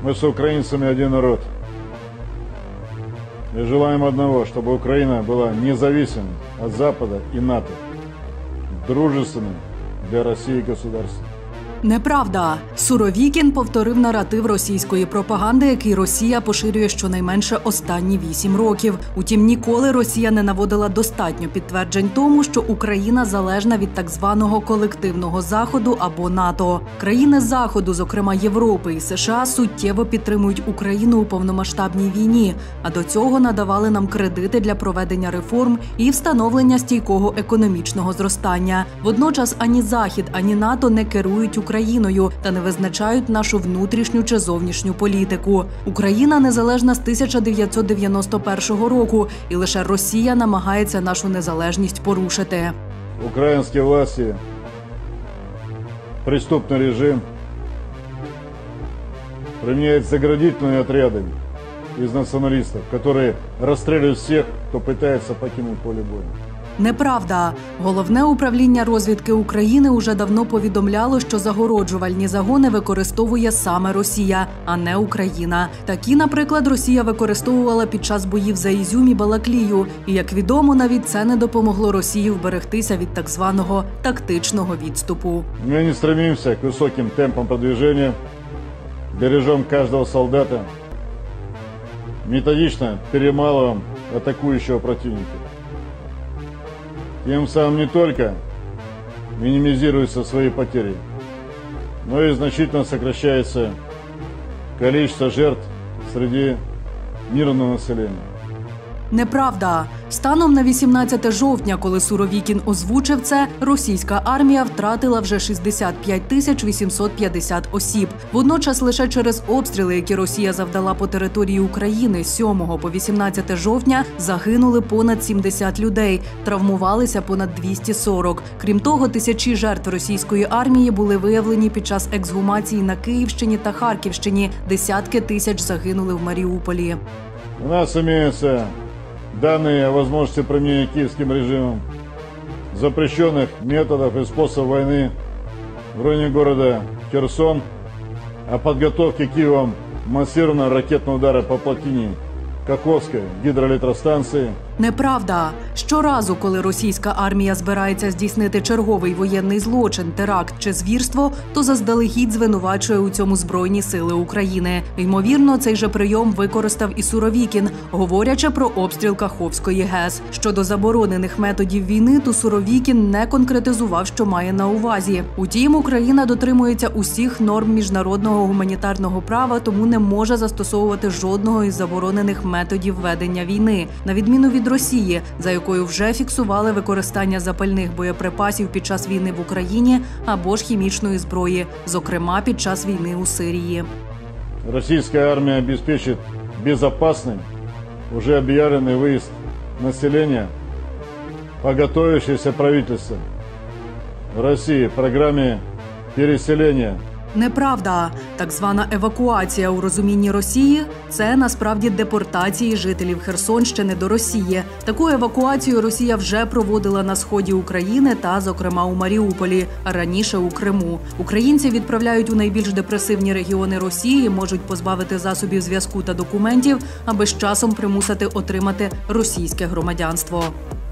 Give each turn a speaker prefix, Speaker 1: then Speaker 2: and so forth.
Speaker 1: Мы с украинцами один народ. И желаем одного, чтобы Украина была независимой от Запада и НАТО, дружественным для России государством.
Speaker 2: Неправда. Суровікін повторив наратив російської пропаганди, який Росія поширює щонайменше останні 8 років. Утім, ніколи Росія не наводила достатньо підтверджень тому, що Україна залежна від так званого колективного Заходу або НАТО. Країни Заходу, зокрема Європи і США, суттєво підтримують Україну у повномасштабній війні, а до цього надавали нам кредити для проведення реформ і встановлення стійкого економічного зростання. Водночас ані Захід, ані НАТО не керують Україною та не визначають нашу внутрішню чи зовнішню політику. Україна незалежна з 1991 року, і лише Росія намагається нашу незалежність порушити.
Speaker 1: Украинские власти, преступный режим, применяет заградительные отряды из националистов, которые расстреливают всех, кто пытается покинуть поле боя.
Speaker 2: Неправда. Головне управління розвідки України уже давно повідомляло, що загороджувальні загони використовує саме Росія, а не Україна. Такі, наприклад, Росія використовувала під час боїв за Ізюм і Балаклію. І, як відомо, навіть це не допомогло Росії вберегтися від так званого тактичного відступу.
Speaker 1: Мы не стремимся к высоким темпам продвижения, бережем каждого солдата, методично перемалываем атакующего противника. Тем самым не только минимизируются свои потери, но и значительно сокращается количество жертв среди мирного населения.
Speaker 2: Неправда. Станом на 18 жовтня, коли Суровікін озвучив це, російська армія втратила вже 65 850 осіб. Водночас лише через обстріли, які Росія завдала по території України з 7 по 18 жовтня, загинули понад 70 людей, травмувалися понад 240. Крім того, тисячі жертв російської армії були виявлені під час ексгумації на Київщині та Харківщині. Десятки тисяч загинули в Маріуполі.
Speaker 1: У нас имеются данные о возможности применения киевским режимом запрещенных методов и способов войны в районе города Херсон, о подготовке Киевом массированного ракетного удара по плотине Каховской гидроэлектростанции.
Speaker 2: Неправда. Щоразу, коли російська армія збирається здійснити черговий воєнний злочин, теракт чи звірство, то заздалегідь звинувачує у цьому Збройні сили України. Ймовірно, цей же прийом використав і Суровікін, говорячи про обстріл Каховської ГЕС. Щодо заборонених методів війни, то Суровікін не конкретизував, що має на увазі. Утім, Україна дотримується усіх норм міжнародного гуманітарного права, тому не може застосовувати жодного із заборонених методів ведення війни, на відміну від Росії, за якою вже фіксували використання запальних боєприпасів під час війни в Україні або ж хімічної зброї, зокрема під час війни у Сирії.
Speaker 1: Российская армия обеспечит безопасным уже объявленный выезд населения по готовящейся правительству в России программе переселения.
Speaker 2: Неправда. Так звана евакуація у розумінні Росії – це насправді депортації жителів Херсонщини до Росії. Таку евакуацію Росія вже проводила на сході України та, зокрема, у Маріуполі, а раніше у Криму. Українців відправляють у найбільш депресивні регіони Росії, можуть позбавити засобів зв'язку та документів, аби з часом примусити отримати російське громадянство.